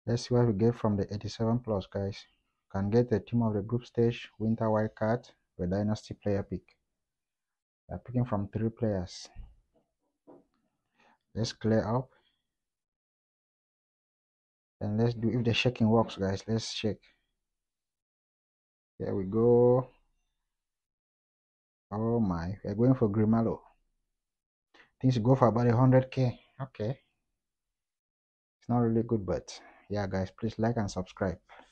Let's see what we get from the 87 plus, guys. Can get the team of the group stage, winter wildcard, the dynasty player pick. We're picking from 3 players. Let's clear up. And let's do, if the shaking works, guys, let's shake. Here we go. Oh my, we're going for Grimalo. Things go for about 100k. Okay. It's not really good, but yeah, guys, please like and subscribe.